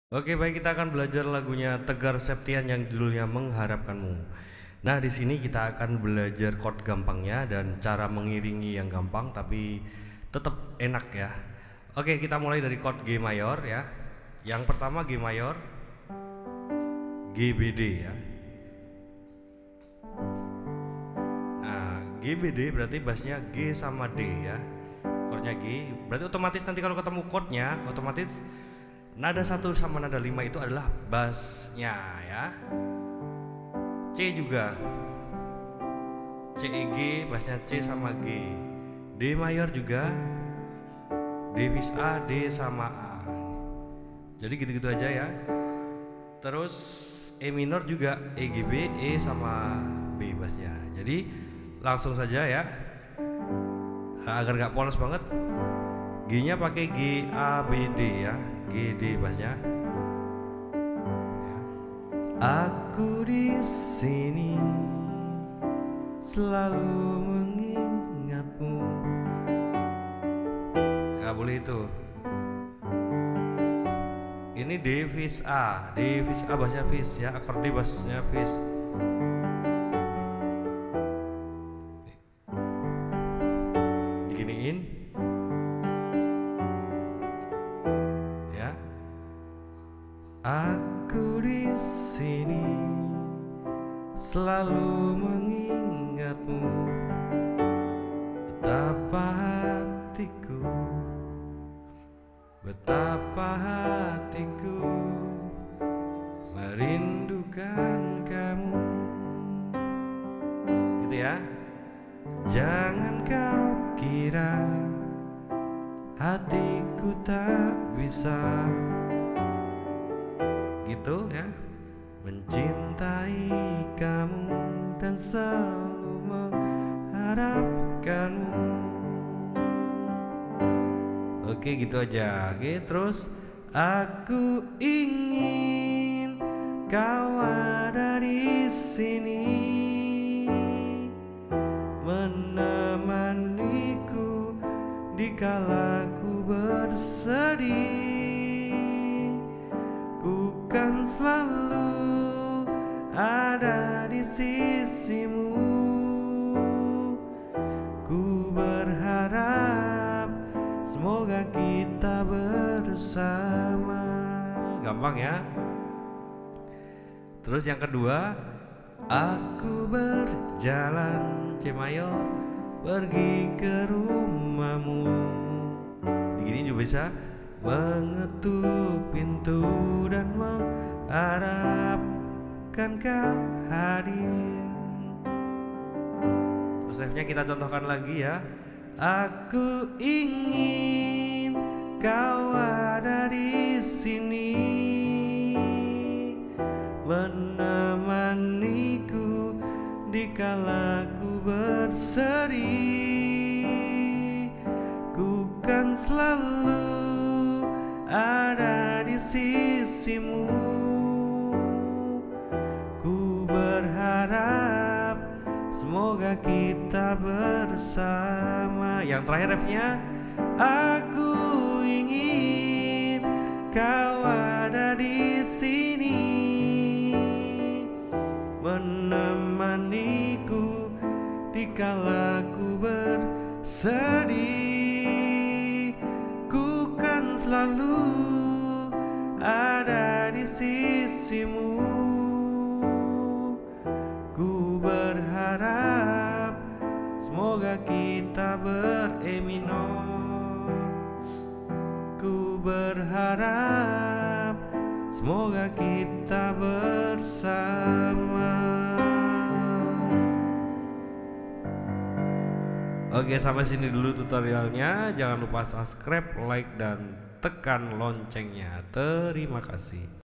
Oke, baik, kita akan belajar lagunya Tegar Septian yang judulnya Mengharapkanmu. Nah, di sini kita akan belajar chord gampangnya dan cara mengiringi yang gampang tapi tetap enak ya. Oke, kita mulai dari chord G mayor ya. Yang pertama G mayor, GBD ya. Nah, GBD berarti bassnya G sama D ya. Chordnya G, berarti otomatis nanti kalau ketemu chordnya otomatis nada 1 sama nada 5 itu adalah bassnya ya. C juga, C E G, bassnya C sama G. D mayor juga, D fis A, D sama A. Jadi gitu-gitu aja ya. Terus E minor juga, E G B, E sama B bassnya. Jadi langsung saja ya, agar gak polos banget. G nya pakai G A B D ya, G D bassnya. Aku di sini selalu mengingatmu. Nggak boleh itu. Ini D fis A, D fis A bassnya fis ya, akorde D bassnya fis. Diginiin. Ya. Aku di sini selalu mengingatmu, betapa hatiku merindukan kamu. Gitu ya. Jangan kau kira hatiku tak bisa, gitu ya, mencintai kamu dan selalu mengharapkanmu. Oke, gitu aja. Oke, terus aku ingin kau ada di sini, menemaniku dikala ku bersedih. Ku kan selalu ada di sisimu. Ku berharap semoga kita bersama. Gampang ya. Terus yang kedua, aku berjalan C mayor pergi ke rumahmu. Begini juga bisa, mengetuk pintu dan mengharapkan kau hadir. Terus refnya kita contohkan lagi ya. Aku ingin kau ada di sini, menemaniku dikala ku bersedih. Ku kan selalu ada di sisimu. Ku berharap semoga kita bersama. Yang terakhir refnya, aku ingin kau ada di sini, menemaniku dikala ku bersedih. Ku kan selalu ada di sisimu. Ku berharap semoga kita E minor. Ku berharap semoga kita bersama. Oke, sampai sini dulu tutorialnya. Jangan lupa subscribe, like, dan tekan loncengnya. Terima kasih.